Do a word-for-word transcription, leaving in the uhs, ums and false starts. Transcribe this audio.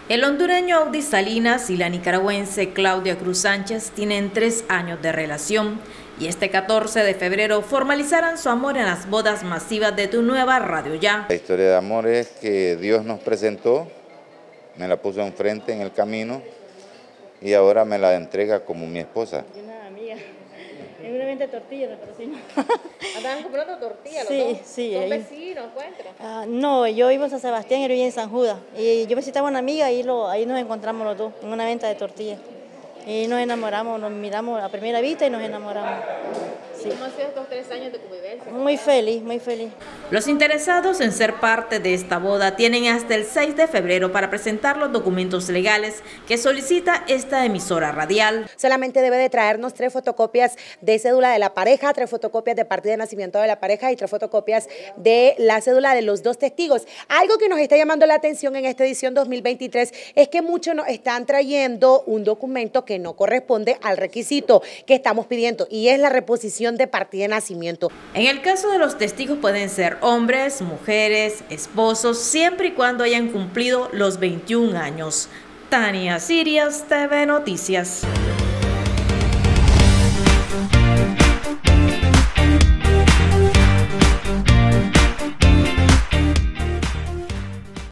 El hondureño Audi Salinas y la nicaragüense Claudia Cruz Sánchez tienen tres años de relación y este catorce de febrero formalizarán su amor en las bodas masivas de Tu Nueva Radio Ya. La historia de amor es que Dios nos presentó, me la puso enfrente en el camino y ahora me la entrega como mi esposa. Una amiga, en una venta de tortillas nos conocimos. ¿Andaban comprando tortillas los Sí, dos? sí. ¿Son ahí. vecinos, encuentran? Ah, no, yo vivo en San Sebastián y él vive en San Judas. Y yo visitaba a una amiga y lo, ahí nos encontramos los dos, en una venta de tortillas. Y nos enamoramos, nos miramos a primera vista y nos enamoramos. Sí. ¿Y cómo han sido estos tres años de convivencia? Muy feliz, muy feliz. Los interesados en ser parte de esta boda tienen hasta el seis de febrero para presentar los documentos legales que solicita esta emisora radial. Solamente debe de traernos tres fotocopias de cédula de la pareja, tres fotocopias de partida de nacimiento de la pareja y tres fotocopias de la cédula de los dos testigos. Algo que nos está llamando la atención en esta edición dos mil veintitrés es que muchos nos están trayendo un documento que no corresponde al requisito que estamos pidiendo y es la reposición de partida de nacimiento. En el caso de los testigos pueden ser hombres, mujeres, esposos, siempre y cuando hayan cumplido los veintiún años. Tania Sirias, T V Noticias.